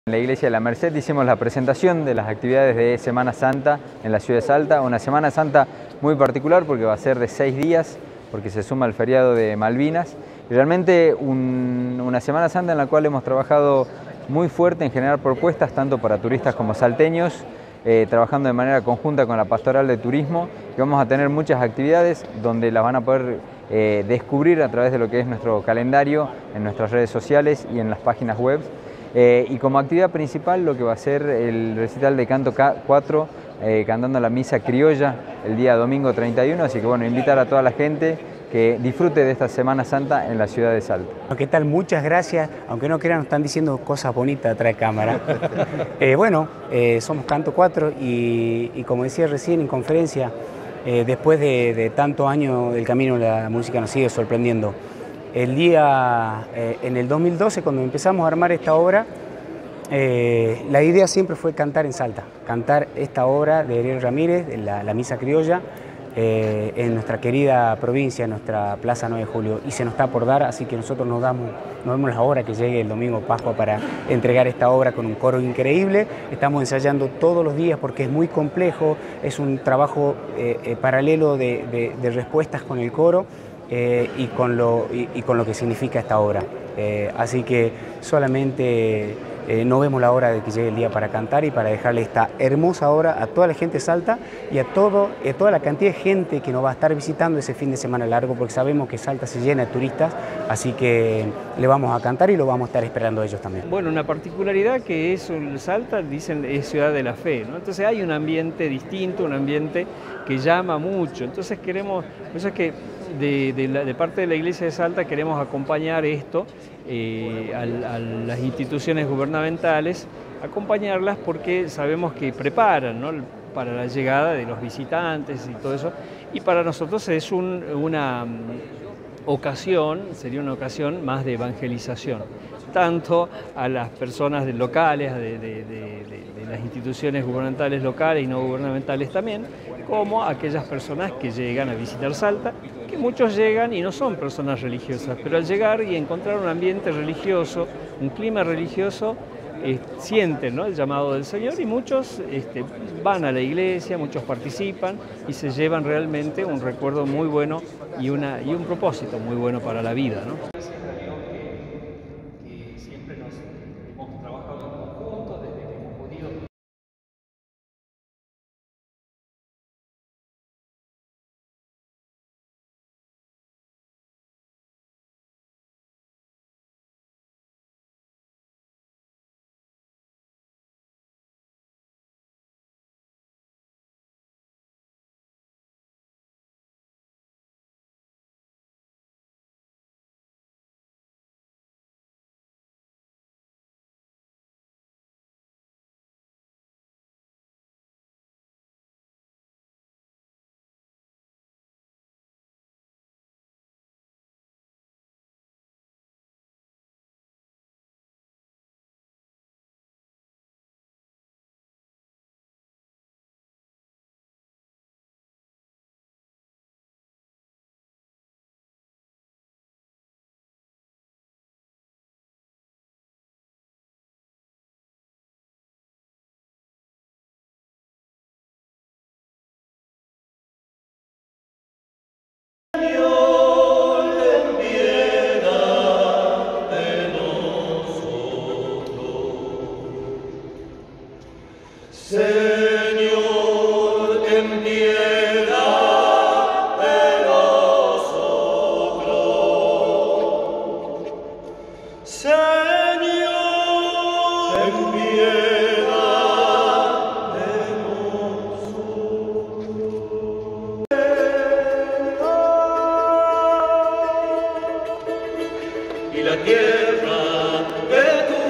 En la iglesia de la Merced hicimos la presentación de las actividades de Semana Santa en la ciudad de Salta, una Semana Santa muy particular porque va a ser de 6 días, porque se suma el feriado de Malvinas, y realmente una Semana Santa en la cual hemos trabajado muy fuerte en generar propuestas tanto para turistas como salteños, trabajando de manera conjunta con la Pastoral de Turismo, y vamos a tener muchas actividades donde las van a poder descubrir a través de lo que es nuestro calendario, en nuestras redes sociales y en las páginas web. Y como actividad principal lo que va a ser el recital de canto 4, cantando la misa criolla el día domingo 31, así que bueno, invitar a toda la gente que disfrute de esta Semana Santa en la ciudad de Salta. ¿Qué tal? Muchas gracias, aunque no crean, nos están diciendo cosas bonitas atrás de cámara. Somos Canto 4 y como decía recién en conferencia, después de tantos años del camino la música nos sigue sorprendiendo. En el 2012, cuando empezamos a armar esta obra, la idea siempre fue cantar en Salta, cantar esta obra de Ariel Ramírez, la Misa Criolla, en nuestra querida provincia, en nuestra Plaza 9 de Julio, y se nos está por dar, así que nosotros nos vemos la hora que llegue el domingo Pascua para entregar esta obra con un coro increíble. Estamos ensayando todos los días porque es muy complejo, es un trabajo paralelo de respuestas con el coro. Y con lo que significa esta obra. Así que solamente no vemos la hora de que llegue el día para cantar y para dejarle esta hermosa obra a toda la gente de Salta y a toda la cantidad de gente que nos va a estar visitando ese fin de semana largo, porque sabemos que Salta se llena de turistas, así que le vamos a cantar y lo vamos a estar esperando a ellos también. Bueno, una particularidad que es Salta, dicen, es ciudad de la fe, ¿no? Entonces hay un ambiente distinto, un ambiente que llama mucho, entonces queremos, por eso es que de parte de la Iglesia de Salta queremos acompañar esto a las instituciones gubernamentales, acompañarlas porque sabemos que preparan, ¿no?, para la llegada de los visitantes y todo eso, y para nosotros es una ocasión, sería una ocasión más de evangelización, tanto a las personas locales, de las instituciones gubernamentales locales y no gubernamentales también, como a aquellas personas que llegan a visitar Salta, que muchos llegan y no son personas religiosas, pero al llegar y encontrar un ambiente religioso, un clima religioso, sienten, ¿no?, el llamado del Señor, y muchos van a la iglesia, muchos participan y se llevan realmente un recuerdo muy bueno y un propósito muy bueno para la vida, ¿no? Siempre nos hemos trabajado en conjunto desde que hemos podido. Señor, ten piedad de nosotros. Señor, ten piedad de nosotros. Y la tierra de tu